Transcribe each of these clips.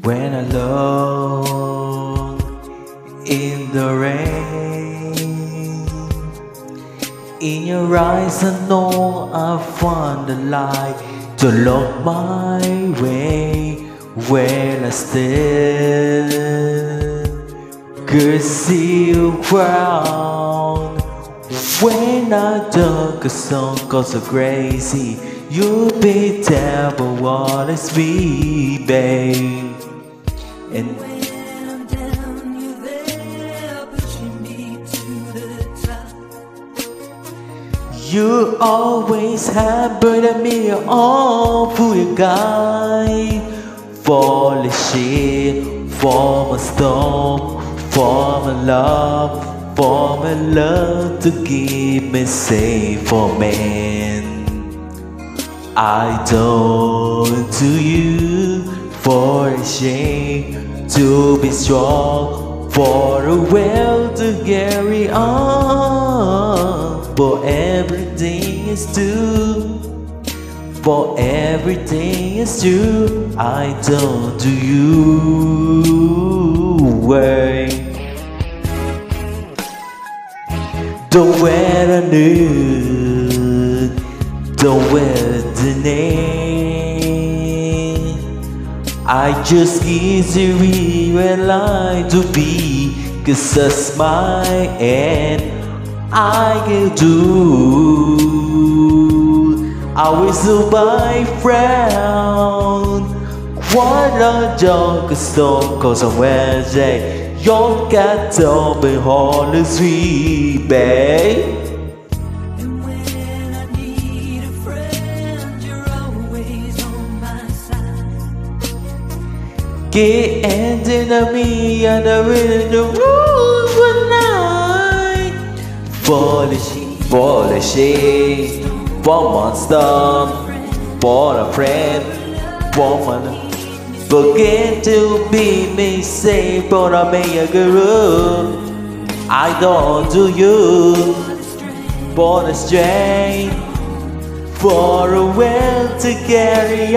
when alone in the rain. In your eyes I know I found the light to look my way when I stand. Cause you frown when I dug a song cause so crazy. You'll be there but what is me, babe. And when I'm down, you're there, pushing me to the top. you always have burdened me all for your guy. For the shit, for my storm, for my love to keep me safe for man. I don't to you for a shame to be strong, for a will to carry on. For everything is true, for everything is true. I don't do you way. Don't wear the nude, don't wear the name. I just easily realize to be, cause that's my end. I can do, I will survive frown. What a joke, stone, cause I'm Wednesday. Your cat told me all the sweet, babe. And when I need a friend, you're always on my side. Get ending of me and the rhythm the rules one night. For the shade, for monster, for a friend, for my. Forget to be me, say, but I make a guru. I don't do you for the strength, for a will to carry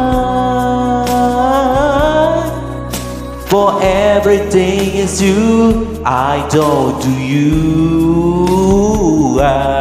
on. For everything is you, I don't do you.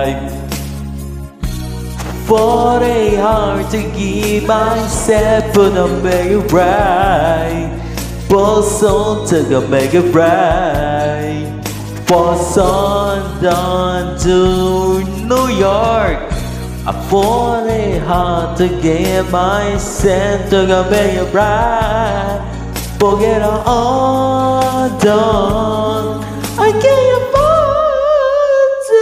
For a heart to give myself, but I make it right. For soul to make it right. For London to New York. For a heart to give myself, to make it right. Forget all done. I can't afford to.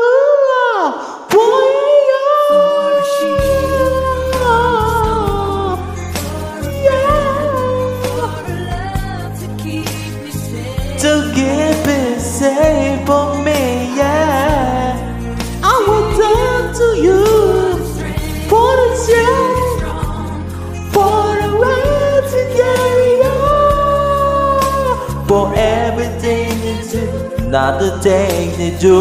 To keep it safe for me, yeah. I will turn to you for the strength, for the right to carry on. For everything you do, not the thing you do.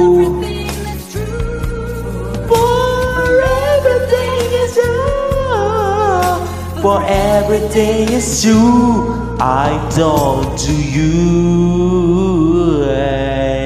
For everything is true, for everything is true. I don't do you.